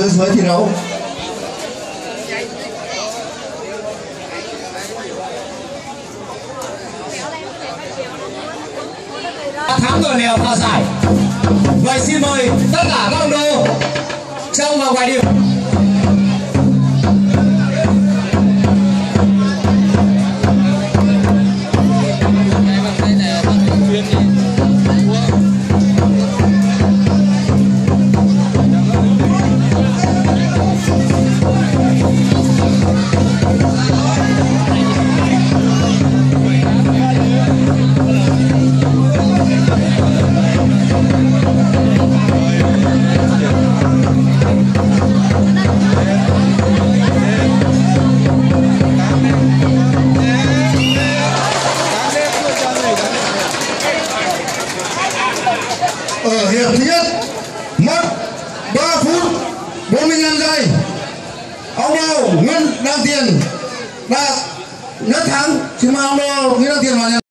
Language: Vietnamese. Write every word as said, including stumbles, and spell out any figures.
từ dưới thi đấu. Thắng rồi lèo vào giải. Vậy xin mời tất cả các ông đô trong và ngoài điểm. Ở hiệp thứ nhất mất ba phút bốn mươi lăm giây, ông đô Nguyễn Đăng Tiền đã nhất thắng. Xin mời ông đô Nguyễn Đăng Tiền vào nhà.